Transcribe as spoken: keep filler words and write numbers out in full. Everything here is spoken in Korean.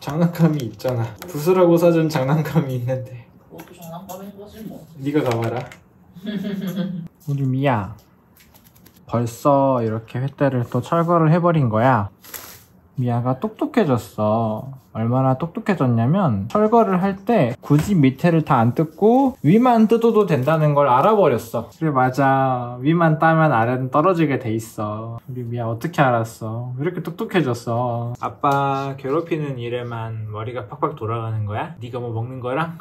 장난감이 있잖아. 부수라고 사준 장난감이 있는데. 그것도 장난감인 거지 뭐. 네가 가봐라. 우리 미야, 벌써 이렇게 횃대를 또 철거를 해버린 거야. 미아가 똑똑해졌어. 얼마나 똑똑해졌냐면 철거를 할 때 굳이 밑에를 다 안 뜯고 위만 뜯어도 된다는 걸 알아버렸어. 그래, 맞아. 위만 따면 아래는 떨어지게 돼 있어. 우리 미아 어떻게 알았어? 왜 이렇게 똑똑해졌어? 아빠 괴롭히는 일에만 머리가 팍팍 돌아가는 거야? 네가 뭐 먹는 거랑?